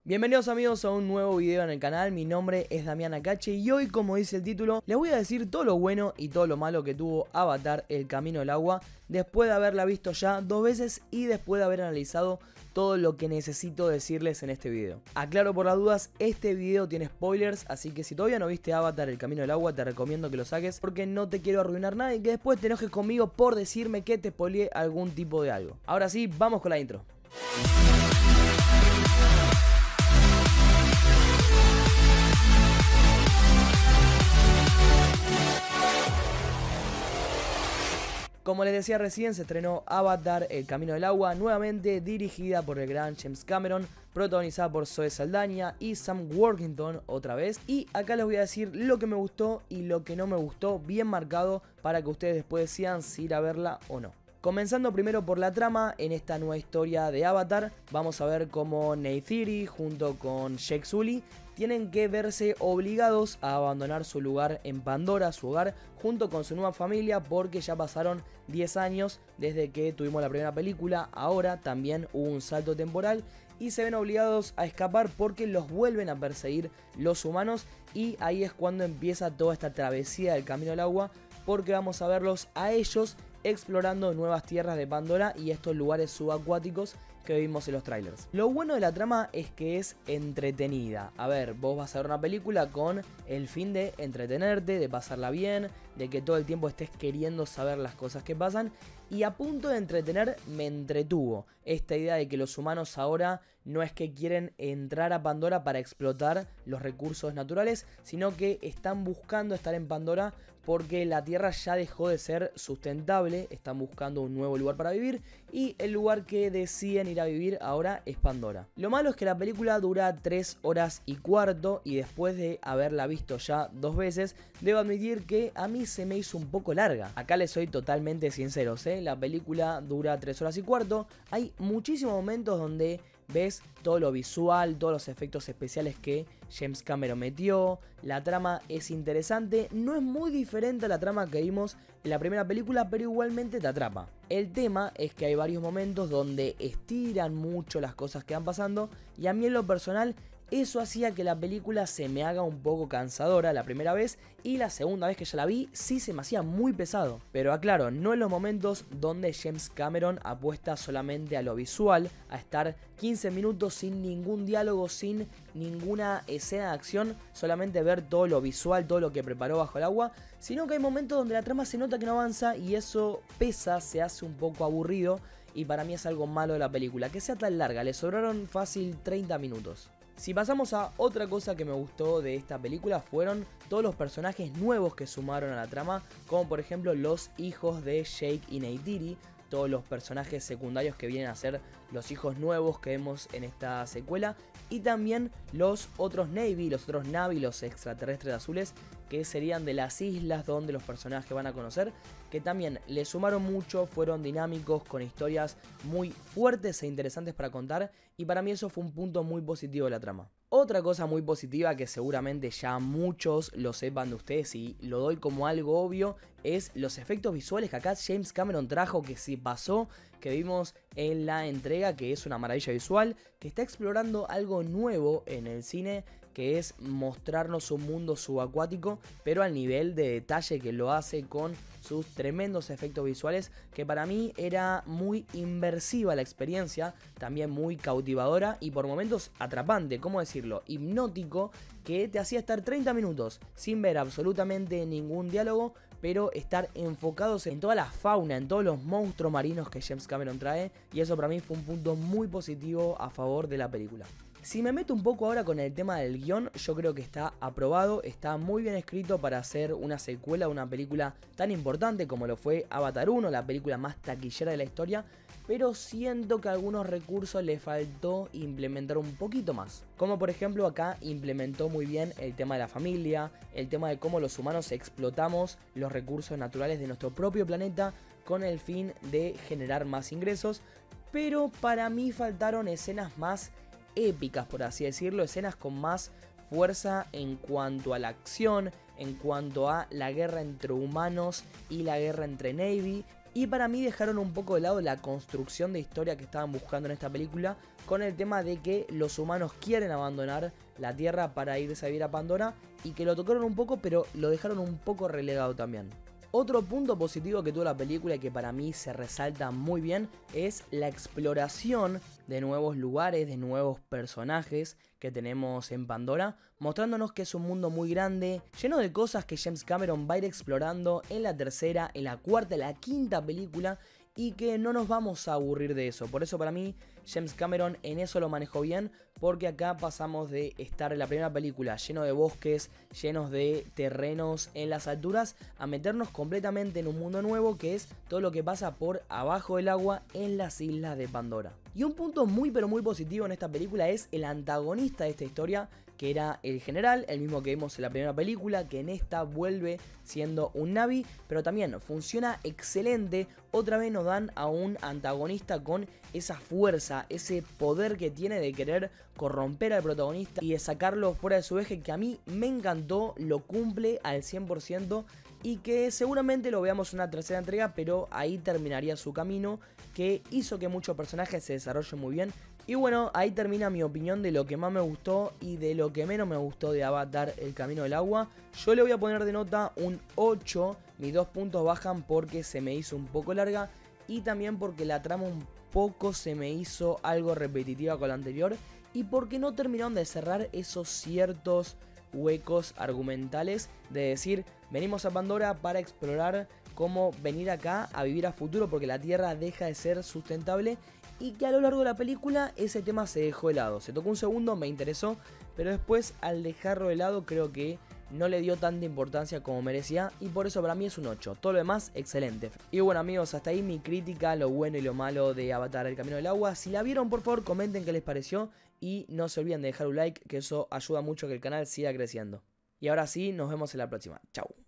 Bienvenidos amigos a un nuevo video en el canal, mi nombre es Damián Acache y hoy, como dice el título, les voy a decir todo lo bueno y todo lo malo que tuvo Avatar: El Camino del Agua después de haberla visto ya 2 veces y después de haber analizado todo lo que necesito decirles en este video. Aclaro por las dudas, este video tiene spoilers, así que si todavía no viste Avatar: El Camino del Agua te recomiendo que lo saques porque no te quiero arruinar nada y que después te enojes conmigo por decirme que te spoileé algún tipo de algo. Ahora sí, vamos con la intro. Como les decía recién, se estrenó Avatar: El Camino del Agua, nuevamente dirigida por el gran James Cameron, protagonizada por Zoe Saldaña y Sam Worthington otra vez. Y acá les voy a decir lo que me gustó y lo que no me gustó, bien marcado, para que ustedes después decidan si ir a verla o no. Comenzando primero por la trama, en esta nueva historia de Avatar, vamos a ver cómo Neytiri junto con Jake Sully tienen que verse obligados a abandonar su lugar en Pandora, su hogar, junto con su nueva familia, porque ya pasaron 10 años desde que tuvimos la primera película. Ahora también hubo un salto temporal y se ven obligados a escapar porque los vuelven a perseguir los humanos, y ahí es cuando empieza toda esta travesía del Camino del Agua, porque vamos a verlos a ellos explorando nuevas tierras de Pandora y estos lugares subacuáticos que vimos en los trailers. Lo bueno de la trama es que es entretenida. A ver, vos vas a ver una película con el fin de entretenerte, de pasarla bien, de que todo el tiempo estés queriendo saber las cosas que pasan, y a punto de entretener me entretuvo esta idea de que los humanos ahora no es que quieren entrar a Pandora para explotar los recursos naturales, sino que están buscando estar en Pandora porque la Tierra ya dejó de ser sustentable, están buscando un nuevo lugar para vivir y el lugar que deciden ir a vivir ahora es Pandora. Lo malo es que la película dura 3 horas y cuarto y después de haberla visto ya 2 veces, debo admitir que a mí se me hizo un poco larga. Acá les soy totalmente sinceros, la película dura 3 horas y cuarto, hay muchísimos momentos donde ves todo lo visual, todos los efectos especiales que James Cameron metió. La trama es interesante, no es muy diferente a la trama que vimos en la primera película, pero igualmente te atrapa. El tema es que hay varios momentos donde estiran mucho las cosas que van pasando, y a mí en lo personal eso hacía que la película se me haga un poco cansadora la primera vez, y la segunda vez que ya la vi sí se me hacía muy pesado. Pero aclaro, no en los momentos donde James Cameron apuesta solamente a lo visual, a estar 15 minutos sin ningún diálogo, sin ninguna escena de acción, solamente ver todo lo visual, todo lo que preparó bajo el agua, sino que hay momentos donde la trama se nota que no avanza y eso pesa, se hace un poco aburrido, y para mí es algo malo de la película, que sea tan larga. Le sobraron fácil 30 minutos. Si pasamos a otra cosa que me gustó de esta película, fueron todos los personajes nuevos que sumaron a la trama, como por ejemplo los hijos de Jake y Neytiri, todos los personajes secundarios que vienen a ser los hijos nuevos que vemos en esta secuela, y también los otros Na'vi, los otros Na'vi, los extraterrestres azules, que serían de las islas donde los personajes van a conocer, que también le sumaron mucho, fueron dinámicos, con historias muy fuertes e interesantes para contar, y para mí eso fue un punto muy positivo de la trama. Otra cosa muy positiva, que seguramente ya muchos lo sepan de ustedes y lo doy como algo obvio, es los efectos visuales que acá James Cameron trajo, que se pasó, que vimos en la entrega, que es una maravilla visual, que está explorando algo nuevo en el cine, que es mostrarnos un mundo subacuático, pero al nivel de detalle que lo hace con sus tremendos efectos visuales, que para mí era muy inmersiva la experiencia, también muy cautivadora y por momentos atrapante, ¿cómo decirlo? Hipnótico, que te hacía estar 30 minutos sin ver absolutamente ningún diálogo, pero estar enfocados en toda la fauna, en todos los monstruos marinos que James Cameron trae, y eso para mí fue un punto muy positivo a favor de la película. Si me meto un poco ahora con el tema del guión, yo creo que está aprobado, está muy bien escrito para hacer una secuela de una película tan importante como lo fue Avatar 1, la película más taquillera de la historia, pero siento que algunos recursos le faltó implementar un poquito más. Como por ejemplo acá implementó muy bien el tema de la familia, el tema de cómo los humanos explotamos los recursos naturales de nuestro propio planeta con el fin de generar más ingresos, pero para mí faltaron escenas más épicas, por así decirlo, escenas con más fuerza en cuanto a la acción, en cuanto a la guerra entre humanos y la guerra entre Na'vi, Y para mí dejaron un poco de lado la construcción de historia que estaban buscando en esta película, con el tema de que los humanos quieren abandonar la Tierra para irse a vivir a Pandora, y que lo tocaron un poco, pero lo dejaron un poco relegado también. Otro punto positivo que tuvo la película y que para mí se resalta muy bien es la exploración de nuevos lugares, de nuevos personajes que tenemos en Pandora, mostrándonos que es un mundo muy grande, lleno de cosas que James Cameron va a ir explorando en la tercera, en la cuarta, en la quinta película, y que no nos vamos a aburrir de eso. Por eso para mí James Cameron en eso lo manejó bien, porque acá pasamos de estar en la primera película lleno de bosques, llenos de terrenos en las alturas, a meternos completamente en un mundo nuevo que es todo lo que pasa por abajo del agua en las islas de Pandora. Y un punto muy pero muy positivo en esta película es el antagonista de esta historia, que era el general, el mismo que vimos en la primera película, que en esta vuelve siendo un Na'vi, pero también funciona excelente. Otra vez nos dan a un antagonista con esa fuerza, ese poder que tiene de querer corromper al protagonista y de sacarlo fuera de su eje, que a mí me encantó, lo cumple al 100%. Y que seguramente lo veamos en una tercera entrega, pero ahí terminaría su camino, que hizo que muchos personajes se desarrollen muy bien. Y bueno, ahí termina mi opinión de lo que más me gustó y de lo que menos me gustó de Avatar: El Camino del Agua. Yo le voy a poner de nota un 8, mis 2 puntos bajan porque se me hizo un poco larga y también porque la trama un poco se me hizo algo repetitiva con la anterior y porque no terminaron de cerrar esos ciertos huecos argumentales de decir, venimos a Pandora para explorar cómo venir acá a vivir a futuro porque la Tierra deja de ser sustentable, y que a lo largo de la película ese tema se dejó de lado. Se tocó un segundo, me interesó, pero después al dejarlo de lado creo que no le dio tanta importancia como merecía, y por eso para mí es un 8. Todo lo demás, excelente. Y bueno amigos, hasta ahí mi crítica, lo bueno y lo malo de Avatar: El Camino del Agua. Si la vieron, por favor comenten qué les pareció y no se olviden de dejar un like, que eso ayuda mucho a que el canal siga creciendo. Y ahora sí, nos vemos en la próxima. Chau.